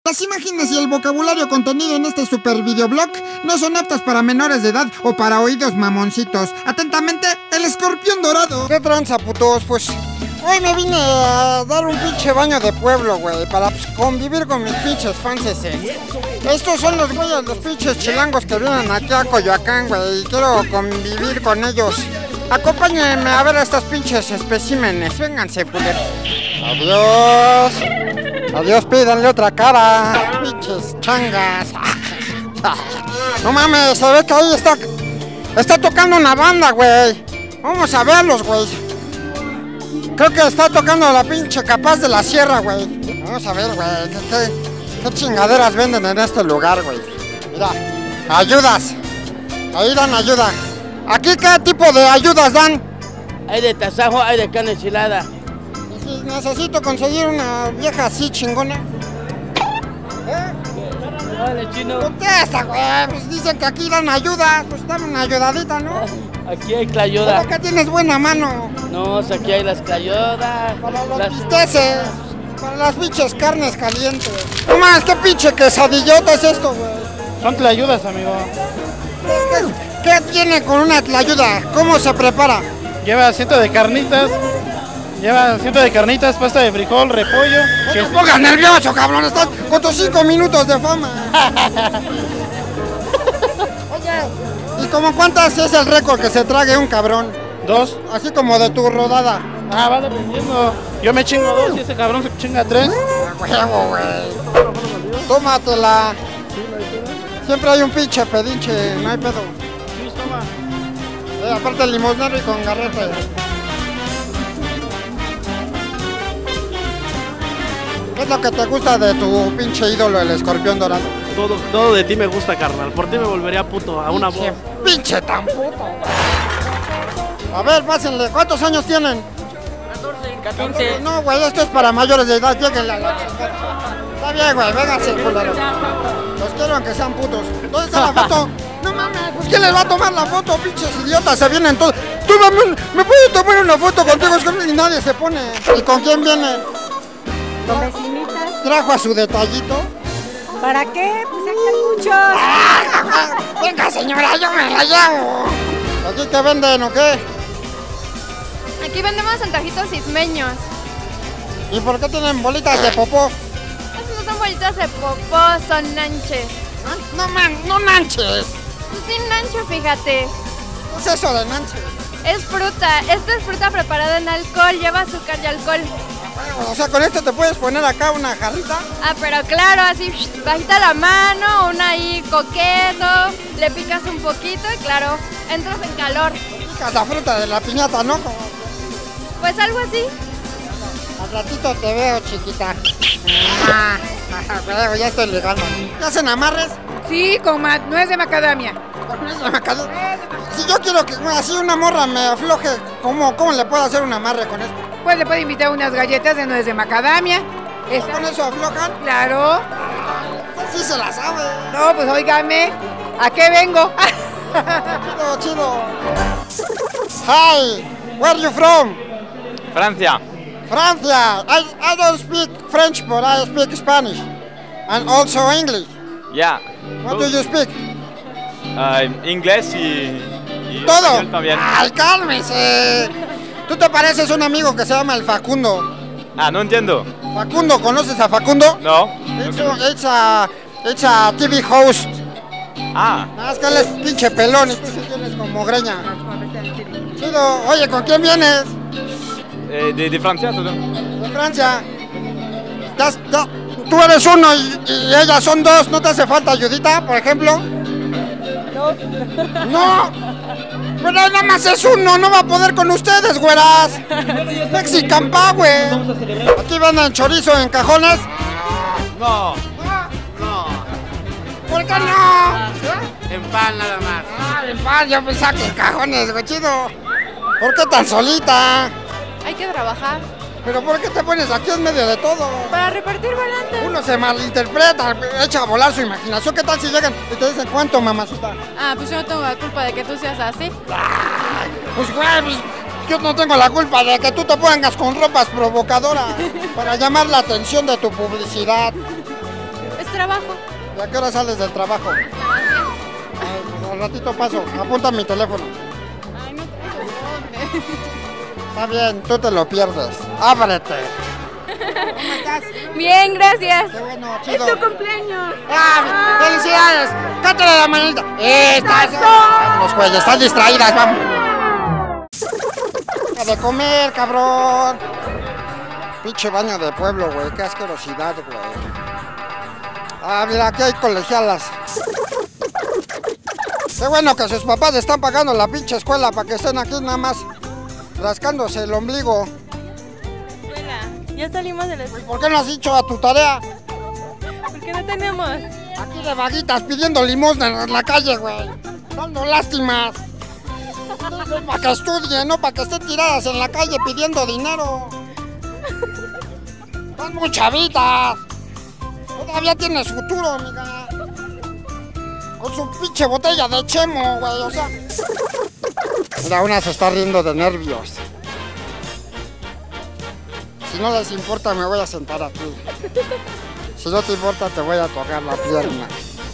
Las imágenes y el vocabulario contenido en este super videoblog no son aptas para menores de edad o para oídos mamoncitos. Atentamente, el escorpión dorado. ¿Qué tranza, putos? Pues hoy me vine a dar un pinche baño de pueblo, güey, para convivir con mis pinches fans. Estos son los güeyes, los pinches chilangos que vienen aquí a Coyoacán, güey, y quiero convivir con ellos. Acompáñenme a ver a estos pinches especímenes. Vénganse, culeros. Adiós. Adiós, pídanle otra cara. Pinches changas. No mames, se ve que ahí está tocando una banda, güey. Vamos a verlos, güey. Creo que está tocando la pinche Capaz de la Sierra, güey. Vamos a ver, güey. ¿Qué chingaderas venden en este lugar, güey? Mira, ayudas. Ahí dan ayuda. ¿Aquí qué tipo de ayudas dan? Hay de tasajo, hay de carne enchilada. Y si necesito conseguir una vieja así chingona. Vale, chino. Contesta, güey. Pues dicen que aquí dan ayuda. Pues dame una ayudadita, ¿no? Aquí hay clayuda. ¿Cómo que tienes buena mano? No, aquí hay las clayudas. Para los bisteces. Para las pinches carnes calientes. No más, qué pinche quesadillota es esto, güey. Son tlayudas, amigo. ¿Qué tiene con una tlayuda? ¿Cómo se prepara? Lleva asiento de carnitas. Pasta de frijol, repollo. No te pongas nervioso, cabrón. Estás con tus 5 minutos de fama. Oye, ¿y como cuántas es el récord que se trague un cabrón? 2. Así como de tu rodada. Ah, va dependiendo. Yo me chingo 2 y ese cabrón se chinga 3. Huevo, güey. Tómatela. Siempre hay un pinche pedinche, no hay pedo. Sí, toma. Aparte el limosnero y con garrete. ¿Qué es lo que te gusta de tu pinche ídolo, el escorpión dorado? Todo de ti me gusta, carnal. Por ti me volvería puto a una voz. Pinche tan puto. A ver, pásenle. ¿Cuántos años tienen? 14. No, güey, esto es para mayores de edad. Lléguenle a la chingada. Está bien, güey, vénganse, culero. Los quiero aunque sean putos. ¿Dónde está la foto? No mames, pues ¿quién les va a tomar la foto? Pinches idiotas, se vienen todos. Tú, ¿me puedo tomar una foto contigo? Y nadie se pone. ¿Y con quién viene? Con vecinitas. ¿Trajo a su detallito? ¿Para qué? Pues aquí hay muchos. Venga, señora, yo me la llevo. ¿Aquí qué venden o qué? Aquí vendemos antojitos ismeños. ¿Y por qué tienen bolitas de popó? Estos no son bolitas de popó, son nanches. No manches. Sin nancho, fíjate. ¿Qué es eso de nanches? Es fruta. Esta es fruta preparada en alcohol, lleva azúcar y alcohol. O sea, con esto te puedes poner acá una jarrita. Ah, pero claro, así bajita la mano, una ahí coqueto, le picas un poquito y claro, entras en calor. Picas la fruta de la piñata, ¿no? Pues algo así. Al ratito te veo, chiquita. Ya estoy ligando. ¿Qué hacen amarres? Sí, con nuez de macadamia. ¿Con nuez de macadamia? Si yo quiero que así una morra me afloje, ¿cómo le puedo hacer un amarre con esto? Pues le puede invitar unas galletas de nuez de macadamia. ¿Con eso aflojan? Claro. Sí se la sabe. No, pues óigame, ¿a qué vengo? Chido. Hi, where are you from? Francia. Francia. I don't speak French, but I speak Spanish. And also English. Yeah. What do you speak? Inglés y ¿Todo? español también. ¡Ay, cálmese! Tú te pareces a un amigo que se llama el Facundo. Ah, no entiendo. Facundo, ¿conoces a Facundo? No. It's a TV host. Ah. Nada más que él es pinche pelón y tú sí tienes como greña. Chido. Oye, ¿con quién vienes? De Francia, todo. De Francia. Tú eres uno y ellas son dos. ¿No te hace falta ayudita, por ejemplo? No. Pero nada más es uno, no va a poder con ustedes, güeras. Mexican Power. Aquí venden chorizo en cajones. No. ¿Por qué no? En pan nada más. En pan, yo pensaba que en cajones, güey, chido. ¿Por qué tan solita? Hay que trabajar. ¿Pero por qué te pones aquí en medio de todo? Para repartir volantes. Uno se malinterpreta, echa a volar su imaginación. ¿Qué tal si llegan y te dicen cuánto, mamacita? Ah, pues yo no tengo la culpa de que tú seas así. Pues güey, pues, yo no tengo la culpa de que tú te pongas con ropas provocadoras para llamar la atención de tu publicidad. Es trabajo. ¿Y a qué hora sales del trabajo? Ay, pues al ratito paso, apunta mi teléfono. Ay, no traigo. Está bien, tú te lo pierdes. ¡Ábrete! Bien, gracias. ¡Qué bueno, chido! ¡Es tu cumpleaños! ¡Ah, felicidades! ¡Cántale la manita! ¡Estas son! Vámonos, güey, están distraídas, vamos. ¡A de comer, cabrón! Pinche baño de pueblo, güey, qué asquerosidad, güey. Ah, mira, aquí hay colegialas. Qué bueno que sus papás están pagando la pinche escuela para que estén aquí nada más rascándose el ombligo. Escuela, ya salimos de la escuela. ¿Por qué no has dicho a tu tarea? ¿Por qué no tenemos? Aquí de vaguitas pidiendo limosna en la calle, güey. Dando lástimas. Para que estudien, no para que estén tiradas en la calle pidiendo dinero. Están muy chavitas. Todavía tienes futuro, amiga. Con su pinche botella de chemo, güey, o sea. Mira, una se está riendo de nervios. Si no les importa, me voy a sentar aquí. Si no te importa, te voy a tocar la pierna.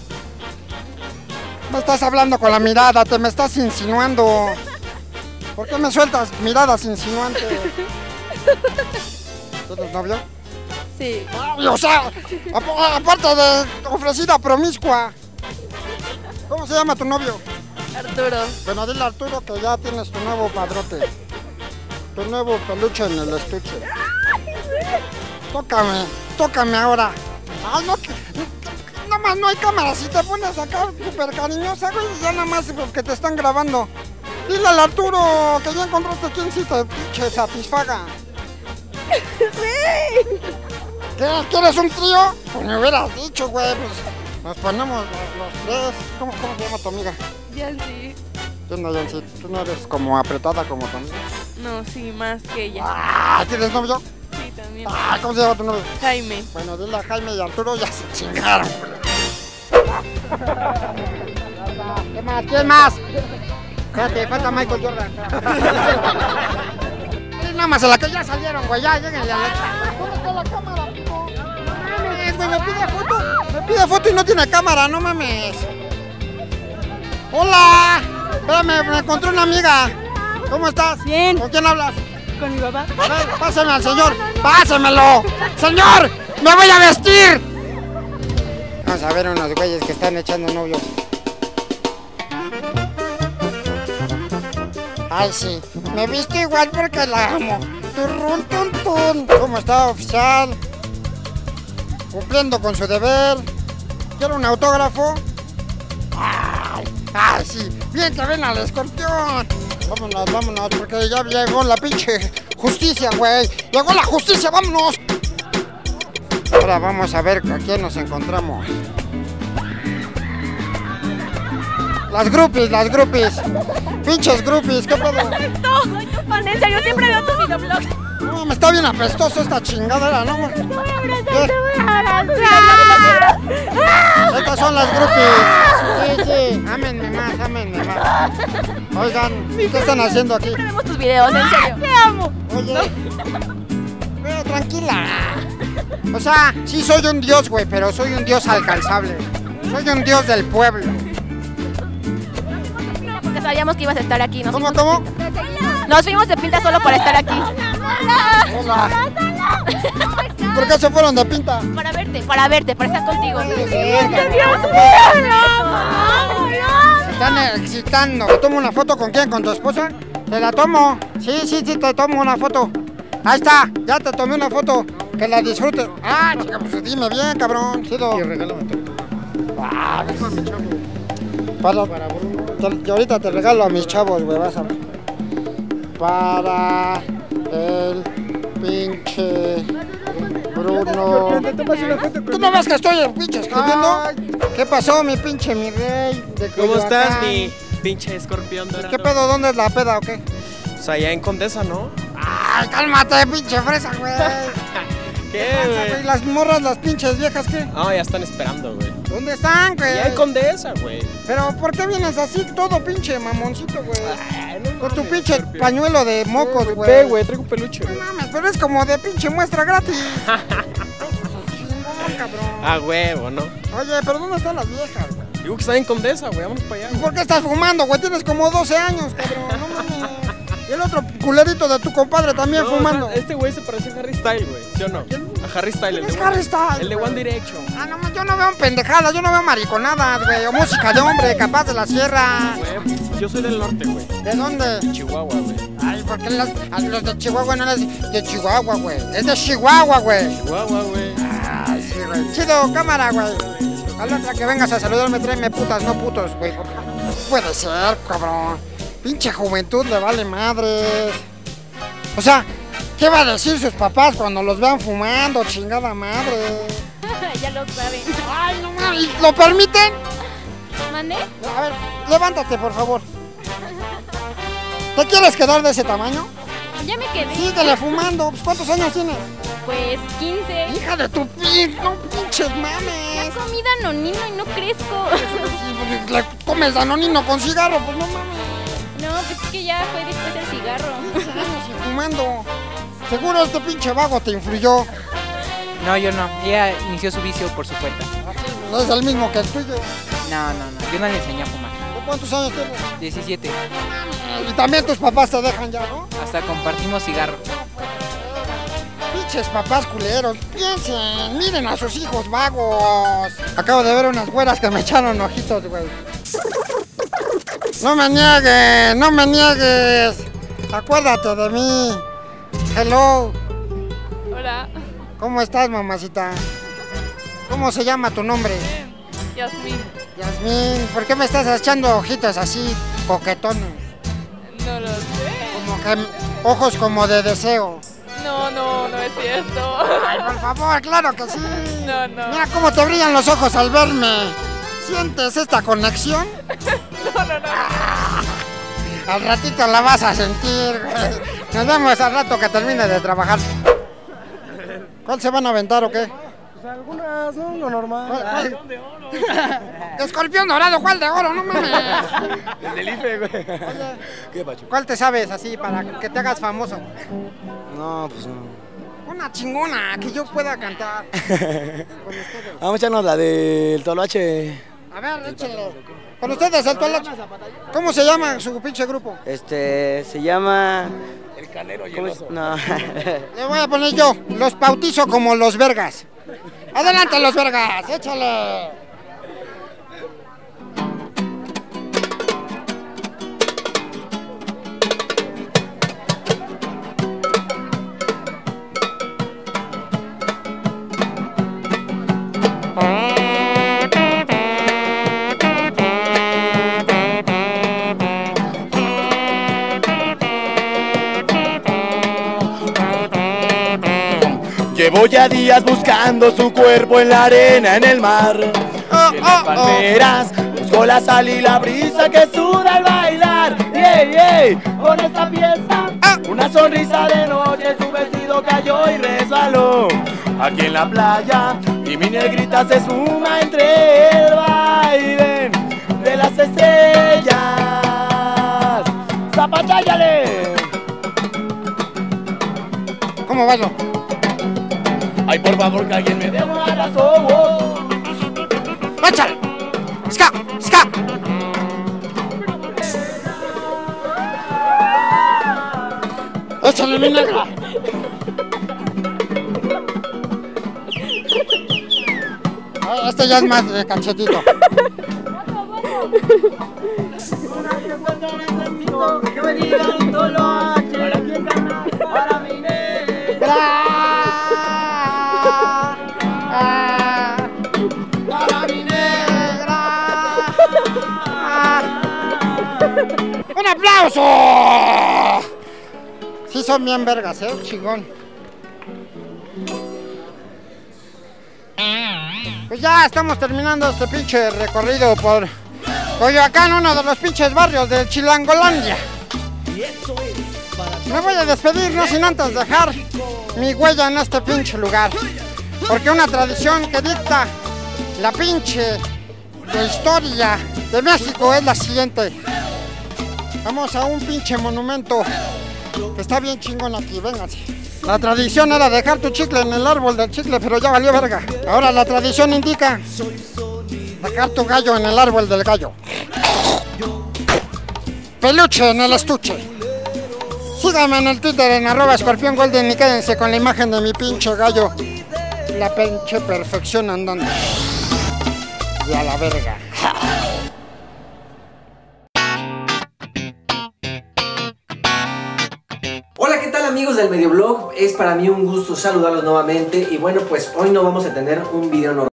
Me estás hablando con la mirada, te me estás insinuando. ¿Por qué me sueltas miradas insinuantes? ¿Tienes novio? Sí. Ay, o sea, aparte de ofrecida promiscua. ¿Cómo se llama tu novio? Arturo. Bueno, dile a Arturo que ya tienes tu nuevo padrote. Tu nuevo peluche en el estuche. Tócame ahora. Ay, no, nada más no hay cámara. Si te pones acá súper cariñosa, güey, ya nada más porque te están grabando. Dile al Arturo que ya encontraste quien sí te pinche satisfaga. Sí. ¿Qué? ¿Quieres un trío? Pues me hubieras dicho, güey, pues nos ponemos los tres. ¿Cómo se llama tu amiga? Yancy. ¿Qué onda, Yancy? ¿Tú no eres como apretada como tu amiga? No, sí, más que ella. Ah, ¿tienes novio? Sí, también. Ah, ¿cómo se llama tu novio? Jaime. Bueno, dile a Jaime y Arturo ya se chingaron. ¿Qué más? ¿Quién más? Espérate, falta Michael Jordan. Nada más a la que ya salieron, güey, ya lleguen a la leche. ¿Dónde está la cámara, pico? No mames, güey, me pide foto y no tiene cámara, no mames. Hola, espérame, me encontré una amiga. ¿Cómo estás? Bien. ¿Con quién hablas? Con mi papá. A ver, pásame al señor, pásemelo. Señor, me voy a vestir. Vamos a ver unos güeyes que están echando novios. Ay, sí, me visto igual porque la amo. Turrun, tun, tun. ¿Cómo está, oficial? Cumpliendo con su deber. ¿Quiere un autógrafo? Ay, sí, bien que ven al escorpión. Vámonos, porque ya llegó la pinche justicia, güey. Llegó la justicia, vámonos. Ahora vamos a ver a quién nos encontramos. Las groupies. Pinches groupies, ¿qué pedo? Fan, en serio, siempre veo tu videoblog. No, me está bien apestoso esta chingadera, ¿no? Te voy a abrazar. Estas son las groupies. Sí, ámenme más. Oigan, ¿qué están haciendo aquí? Siempre vemos tus videos, en serio. Te amo. Oye, tranquila. O sea, sí soy un dios, güey, pero soy un dios alcanzable. Soy un dios del pueblo. Porque sabíamos que ibas a estar aquí. ¿Cómo? Nos fuimos de pinta solo para estar aquí. Hola. ¿Por qué se fueron de pinta? Para verte, para estar contigo. Se están excitando. ¿Te tomo una foto con quién? ¿Con tu esposa? Te la tomo. Sí, te tomo una foto. Ahí está, ya te tomé una foto. Que la disfrutes. Ah, chica, pues dime bien, cabrón. Chido. Y regálame tu. Ah, para Bruno. Yo ahorita te regalo a mis chavos, güey, vas a ver. Para el pinche Bruno. ¿Tú no ves que estoy pinche escribiendo? ¿Qué pasó, mi pinche mi rey? ¿Cómo estás, mi pinche escorpión dorado? ¿Qué pedo? ¿Dónde es la peda o qué? Pues allá en Condesa, ¿no? Ay, cálmate, pinche fresa, güey. ¿Qué, güey? Las morras, las pinches viejas, ¿qué? No, ya están esperando, güey. ¿Dónde están, güey? Allá en Condesa, güey. Pero, ¿por qué vienes así todo pinche mamoncito, güey? Con tu pinche pañuelo de mocos, güey. Ve, güey, traigo un peluche. No mames, pero es como de pinche muestra gratis. cabrón. A huevo, ¿no? Oye, pero ¿dónde están las viejas, güey? Digo que está en Condesa, güey. Vámonos para allá. ¿Y por qué estás fumando, güey? Tienes como 12 años, cabrón. No mames. Y el otro culerito de tu compadre también fumando. O sea, este güey se parece a Harry Styles, güey. ¿Sí o no? A Harry Styles. ¿Quién es Harry Styles, El de güey? One Direction. Ah, no, yo no veo pendejadas, yo no veo mariconadas, güey. O música de hombre, capaz de la sierra. Güey, yo soy del norte, güey. ¿De dónde? Chihuahua, güey. Ay, ¿por qué a los de Chihuahua no les de Chihuahua, güey? Es de Chihuahua, güey. Chihuahua, güey. Ay, sí, güey. Chido, cámara, güey. A la otra que vengas a saludarme, tráeme putas, no putos, güey. No puede ser, cabrón. Pinche juventud le vale madres. O sea, ¿qué va a decir sus papás cuando los vean fumando, chingada madre? Ya lo saben. Ay, no mames, ¿lo permiten? ¿Mande? A ver, levántate, por favor. ¿Te quieres quedar de ese tamaño? Ya me quedé. Síguele fumando. Pues, ¿cuántos años tienes? Pues 15. Hija de tu no pinches mames. Ya comí danonino y no crezco. Sí, le comes danonino con cigarro, pues no mames. No, pues es que ya fue después el cigarro. 15 años y fumando. Seguro este pinche vago te influyó. No, yo no. Ella inició su vicio por su cuenta. No es el mismo que el tuyo. No. Yo no le enseñé a fumar. ¿Cuántos años tienes? 17. Y también tus papás te dejan ya, ¿no? Hasta compartimos cigarro. Pinches papás culeros. Piensen, miren a sus hijos vagos. Acabo de ver unas güeras que me echaron ojitos, güey. No me niegues, no me niegues. Acuérdate de mí. Hello. Hola. ¿Cómo estás, mamacita? ¿Cómo se llama tu nombre? Yasmín. Yasmín, ¿por qué me estás echando ojitos así, coquetones? No lo sé. Como que ojos como de deseo. No es cierto. Ay, por favor, claro que sí. No. Mira cómo te brillan los ojos al verme. ¿Sientes esta conexión? No. Al ratito la vas a sentir, güey. Nos vemos al rato que termine de trabajar. ¿Cuál se van a aventar o qué? Pues algunas, ¿no? Lo normal. ¿Cuál? Escorpión dorado, ¿cuál de oro? No mames. El del IFE, güey. ¿Qué, Pacho? ¿Cuál te sabes así para que te hagas famoso? No, pues no. Una chingona que yo pueda cantar. Con ustedes. Vamos a echarnos la del Toloache. A ver, échenle. Con ustedes, el Toloache. ¿Cómo se llama su pinche grupo? Se llama... El Canelo y el Oso. No. Le voy a poner yo. Los bautizo como los vergas. Adelante, los vergas. Échale. Llevo ya días buscando su cuerpo en la arena, en el mar. En las palmeras busco la sal y la brisa que suda al bailar. Con esta pieza, una sonrisa de noche, su vestido cayó y resbaló. Aquí en la playa y mi negrita se suma entre el baile de las estrellas. ¡Zapacháyale! ¿Cómo bailo? Ay, por favor, que alguien me dé un abrazo. ¡Échale! ¡Ska! ¡Ska! ¡Échale, mi negra! Este ya es más de cachetito. Que me digan un Toloache, para quien gana, para mi negra. Para mi negra. ¡Un aplauso! Sí son bien vergas, chingón. Pues ya estamos terminando este pinche recorrido por Coyoacán, uno de los pinches barrios de Chilangolandia. Me voy a despedir, no sin antes dejar mi huella en este pinche lugar. Porque una tradición que dicta la pinche historia de México es la siguiente. Vamos a un pinche monumento que está bien chingón aquí, vénganse. La tradición era dejar tu chicle en el árbol del chicle, pero ya valió verga. Ahora la tradición indica dejar tu gallo en el árbol del gallo. Peluche en el estuche. Síganme en el Twitter en @escorpiongolden y quédense con la imagen de mi pinche gallo. La pinche perfección andando. Y a la verga. Hola, ¿qué tal amigos del Medioblog? Es para mí un gusto saludarlos nuevamente y bueno, pues hoy no vamos a tener un video normal.